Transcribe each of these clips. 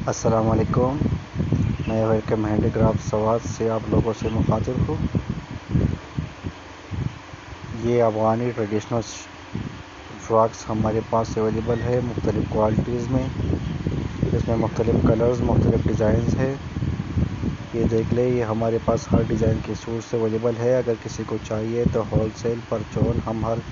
السلام علیکم، میں ویلکم ہینڈی کرافٹ سوات سے آپ لوگوں سے مخاطب ہوں۔ یہ افغانی ٹریڈیشنل فراکس ہمارے پاس اویلیبل ہے مختلف کوالٹیز میں۔ اس میں مختلف کلرز، مختلف ڈیزائنز ہے۔ یہ دیکھ لیں، یہ ہمارے پاس ہر ڈیزائن کے سوٹس اویلیبل ہے۔ اگر کسی کو چاہیے تو ہول سیل پرچون ہم ہر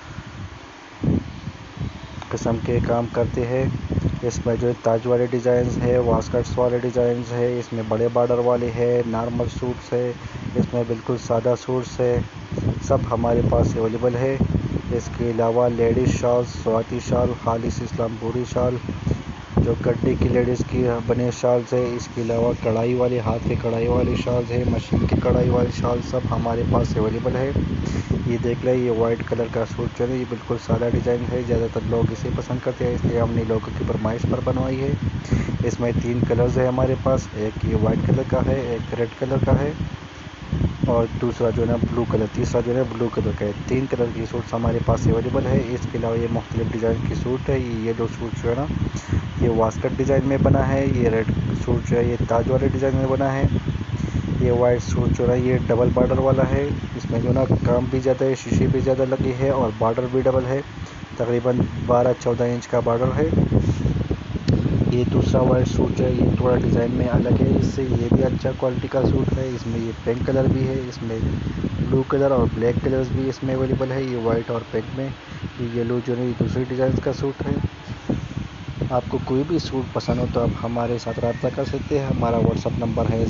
قسم کے کام کرتے ہیں۔ اس میں جو تاج والے ڈیزائنز ہے، واسکٹس والے ڈیزائنز ہے، اس میں بڑے بارڈر والے ہے، نارمل سوٹس ہے، اس میں بالکل سادہ سوٹس ہے، سب ہمارے پاس اویلیبل ہے۔ اس کے علاوہ لیڈیز شالز، سواتی شال، خالص اسلام پوری شال، جو گڈی کی لیڈیز کی بنے شالز ہے، اس کے علاوہ کڑھائی والے، ہاتھ کے کڑھائی والی شالز ہے، مشین کی کڑھائی والی شال، سب ہمارے پاس اویلیبل ہے۔ یہ دیکھ لیں، یہ وائٹ کلر کا سوٹ جو ہے یہ بالکل سادہ ڈیزائن ہے، زیادہ تر لوگ اسے پسند کرتے ہیں، اس لیے ہم نے لوگوں کی فرمائش پر بنوائی ہے۔ اس میں 3 کلرز ہیں ہمارے پاس، ایک یہ وائٹ کلر کا ہے، ایک ریڈ کلر کا ہے اور دوسرا جو ہے نا بلو کلر، تیسرا جو ہے بلو کلر کا ہے۔ 3 کلر کی سوٹس ہمارے پاس اویلیبل ہے۔ اس کے علاوہ یہ مختلف ڈیزائن کی سوٹ ہے۔ یہ دو سوٹ جو ہے نا یہ واسکٹ ڈیزائن میں بنا ہے، یہ ریڈ سوٹ جو ہے یہ تاج والے ڈیزائن میں بنا ہے، یہ وائٹ سوٹ جو ہے یہ ڈبل بارڈر والا ہے، اس میں جو نا کام بھی زیادہ ہے، شیشے بھی زیادہ لگے ہے اور بارڈر بھی ڈبل ہے، تقریباً 12-14 انچ کا بارڈر ہے۔ یہ دوسرا وائٹ سوٹ ہے، یہ تھوڑا ڈیزائن میں الگ ہے اس سے، یہ بھی اچھا کوالٹی کا سوٹ ہے۔ اس میں یہ پنک کلر بھی ہے، اس میں بلو کلر اور بلیک کلرز بھی اس میں اویلیبل ہے، یہ وائٹ اور پنک میں۔ یہ یلو جو ہے یہ دوسری ڈیزائن کا سوٹ ہے۔ آپ کو کوئی بھی سوٹ پسند ہو تو آپ ہمارے ساتھ رابطہ کر سکتے ہیں۔ ہمارا واٹس ایپ نمبر ہے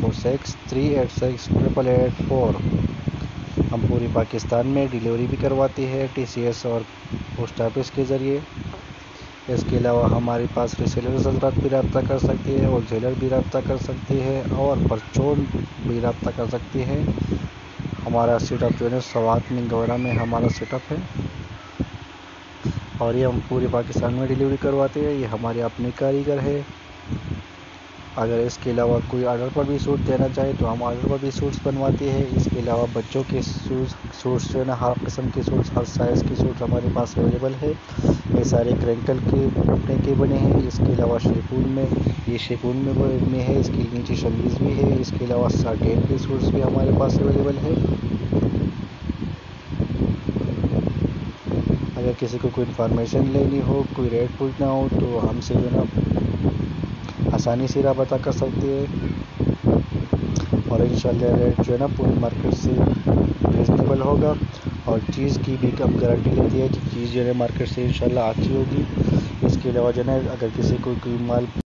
0346386884۔ ہم پوری پاکستان میں ڈیلیوری بھی کرواتے ہیں TCS اور پوسٹ آفس کے ذریعے۔ اس کے علاوہ ہمارے پاس ریسیلرز حضرات بھی رابطہ کر سکتے ہیں، ہول سیلر بھی رابطہ کر سکتے ہیں اور پرچون بھی رابطہ کر سکتے ہیں۔ ہمارا سیٹ اپ جو ہے سوات منگورا میں ہمارا سیٹ اپ ہے اور یہ ہم پورے پاکستان میں ڈیلیوری کرواتے ہیں۔ یہ ہمارے اپنے کاریگر ہے۔ اگر اس کے علاوہ کوئی آرڈر پر بھی سوٹ دینا چاہے تو ہم آرڈر پر بھی سوٹس بنواتے ہیں۔ اس کے علاوہ بچوں کے سوٹس جو ہے نا ہر قسم کے سوٹس، ہر سائز کے سوٹس ہمارے پاس اویلیبل ہے۔ یہ سارے کرینکل کے کپڑے کے بنے ہیں۔ اس کے علاوہ شیفون میں، یہ شیفون میں ہے، اس کے نیچے شمیز بھی ہے۔ اس کے علاوہ ساٹین کے سوٹس بھی ہمارے پاس اویلیبل ہے۔ اگر کسی کو کوئی انفارمیشن لینی ہو، کوئی ریٹ پوچھنا ہو تو ہم سے جو ہے نا آسانی سے رابطہ کر سکتے ہیں اور انشاءاللہ ریٹ جو ہے نا پوری مارکیٹ سے ریزنیبل ہوگا اور چیز کی بھی ہم گارنٹی لیتے ہیں کہ چیز جو ہے مارکیٹ سے انشاءاللہ اچھی ہوگی۔ اس کے علاوہ جو ہے نا اگر کسی کو کوئی مال